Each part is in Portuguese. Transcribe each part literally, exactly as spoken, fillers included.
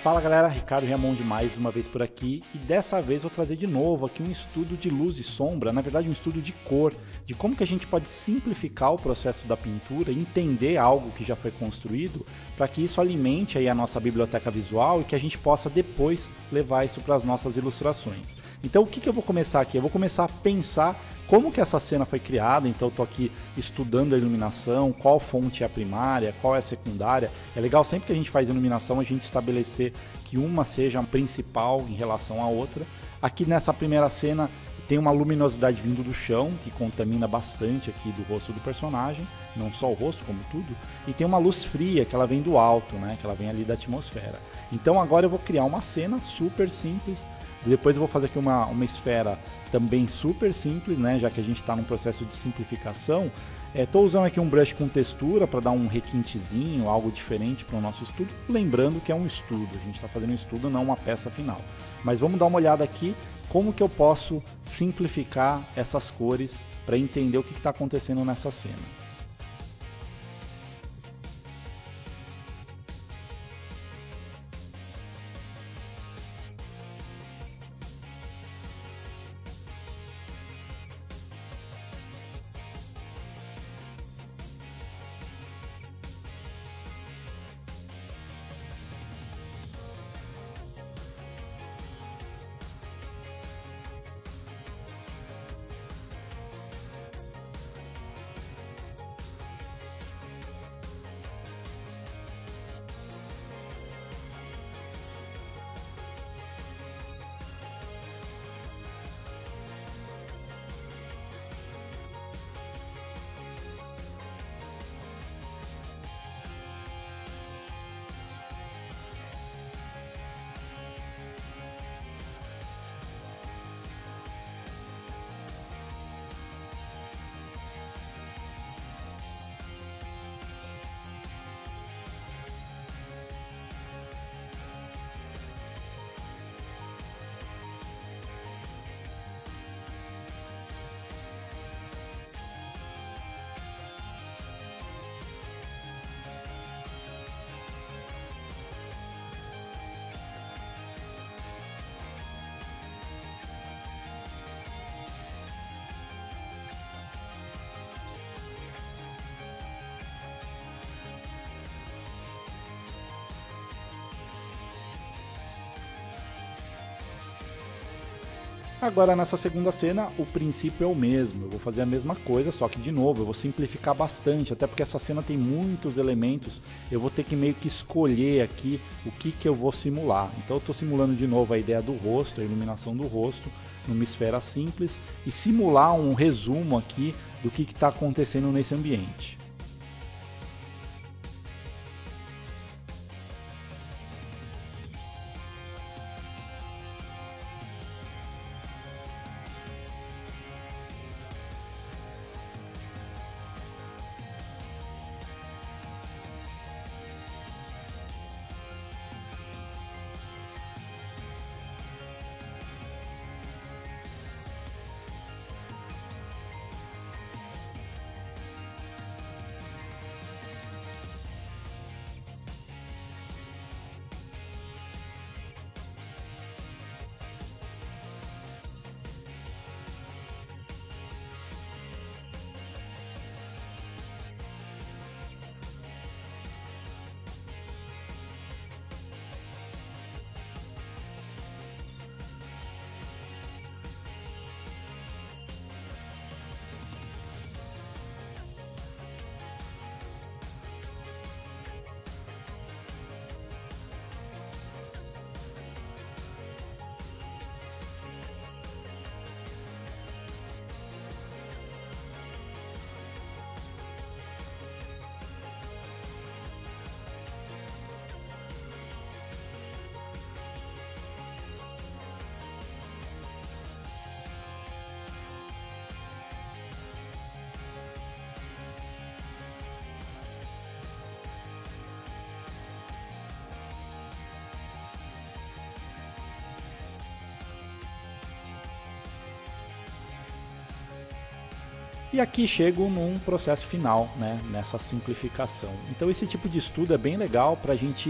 Fala galera, Ricardo Riamonde mais uma vez por aqui e dessa vez vou trazer de novo aqui um estudo de luz e sombra, na verdade um estudo de cor, de como que a gente pode simplificar o processo da pintura, entender algo que já foi construído, para que isso alimente aí a nossa biblioteca visual e que a gente possa depois levar isso para as nossas ilustrações. Então o que, que eu vou começar aqui? Eu vou começar a pensar como que essa cena foi criada, então eu estou aqui estudando a iluminação, qual fonte é a primária, qual é a secundária. É legal sempre que a gente faz iluminação a gente estabelecer que uma seja a principal em relação à outra. Aqui nessa primeira cena tem uma luminosidade vindo do chão, que contamina bastante aqui do rosto do personagem, não só o rosto, como tudo, e tem uma luz fria que ela vem do alto, né, que ela vem ali da atmosfera. Então agora eu vou criar uma cena super simples, depois eu vou fazer aqui uma, uma esfera também super simples, né, já que a gente está num processo de simplificação. Estou é, usando aqui um brush com textura para dar um requintezinho, algo diferente para o nosso estudo, lembrando que é um estudo, a gente está fazendo um estudo, não uma peça final. Mas vamos dar uma olhada aqui, como que eu posso simplificar essas cores para entender o que está acontecendo nessa cena. Agora nessa segunda cena o princípio é o mesmo, eu vou fazer a mesma coisa, só que de novo eu vou simplificar bastante, até porque essa cena tem muitos elementos, eu vou ter que meio que escolher aqui o que, que eu vou simular. Então eu estou simulando de novo a ideia do rosto, a iluminação do rosto, numa esfera simples, e simular um resumo aqui do que está acontecendo nesse ambiente. E aqui chego num processo final, né, nessa simplificação. Então esse tipo de estudo é bem legal para a gente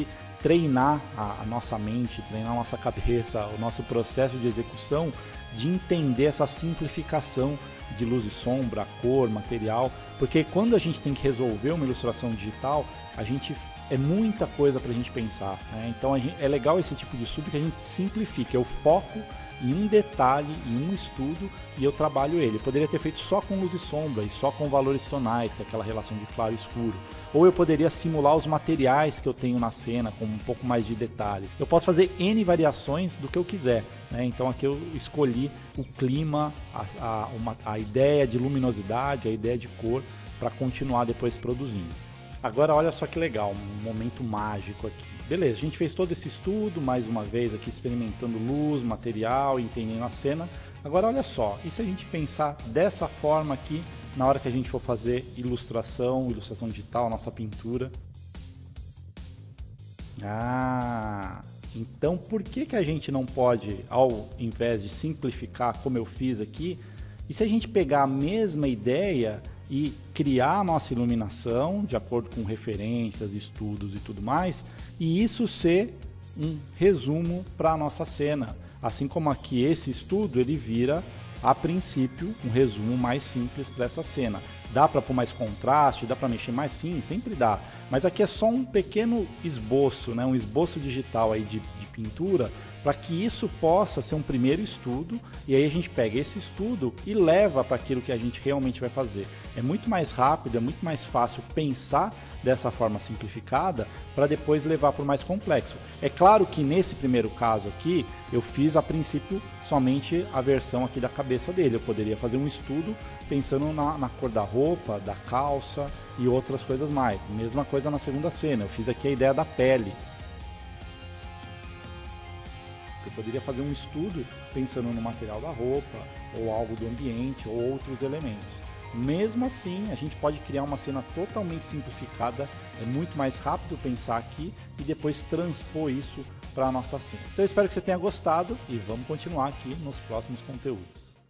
treinar a, a nossa mente, treinar a nossa cabeça, o nosso processo de execução, de entender essa simplificação de luz e sombra, cor, material, porque quando a gente tem que resolver uma ilustração digital, a gente é muita coisa para a gente pensar, né? Então a gente, é legal esse tipo de estudo que a gente simplifica, eu foco em um detalhe, em um estudo, e eu trabalho ele. Eu poderia ter feito só com luz e sombra e só com valores tonais, que é aquela relação de claro e escuro. Ou eu poderia simular os materiais que eu tenho na cena com um pouco mais de detalhe. Eu posso fazer N variações do que eu quiser, né? Então aqui eu escolhi o clima, a, a, uma, a ideia de luminosidade, a ideia de cor, para continuar depois produzindo. Agora olha só que legal, um momento mágico aqui. Beleza, a gente fez todo esse estudo, mais uma vez aqui experimentando luz, material, entendendo a cena. Agora olha só, e se a gente pensar dessa forma aqui, na hora que a gente for fazer ilustração, ilustração digital, nossa pintura? Ah, então por que que a gente não pode, ao invés de simplificar como eu fiz aqui, e se a gente pegar a mesma ideia e criar a nossa iluminação de acordo com referências, estudos e tudo mais, e isso ser um resumo para a nossa cena. Assim como aqui esse estudo, ele vira, a princípio, um resumo mais simples para essa cena. Dá para pôr mais contraste, dá para mexer mais? Sim, sempre dá. Mas aqui é só um pequeno esboço, né? Um esboço digital aí de, de pintura, para que isso possa ser um primeiro estudo, e aí a gente pega esse estudo e leva para aquilo que a gente realmente vai fazer. É muito mais rápido, é muito mais fácil pensar dessa forma simplificada para depois levar para o mais complexo. É claro que nesse primeiro caso aqui, eu fiz a princípio somente a versão aqui da cabeça dele. Eu poderia fazer um estudo pensando na, na cor da roupa, da calça e outras coisas mais. Mesma coisa na segunda cena, eu fiz aqui a ideia da pele. Eu poderia fazer um estudo pensando no material da roupa, ou algo do ambiente, ou outros elementos. Mesmo assim, a gente pode criar uma cena totalmente simplificada, é muito mais rápido pensar aqui e depois transpor isso para a nossa cena. Então eu espero que você tenha gostado e vamos continuar aqui nos próximos conteúdos.